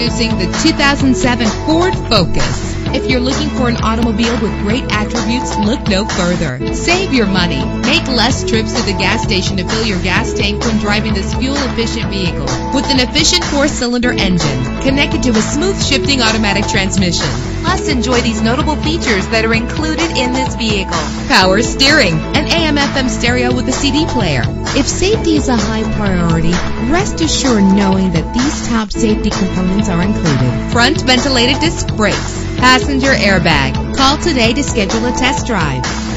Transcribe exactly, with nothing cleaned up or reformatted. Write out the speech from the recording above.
Introducing the two thousand seven Ford Focus. If you're looking for an automobile with great attributes, look no further. Save your money. Make less trips to the gas station to fill your gas tank when driving this fuel-efficient vehicle. With an efficient four-cylinder engine connected to a smooth shifting automatic transmission. Plus, enjoy these notable features that are included in this vehicle. Power steering, an A M F M stereo with a C D player. If safety is a high priority, rest assured knowing that these top safety components are included. Front ventilated disc brakes, passenger airbag. Call today to schedule a test drive.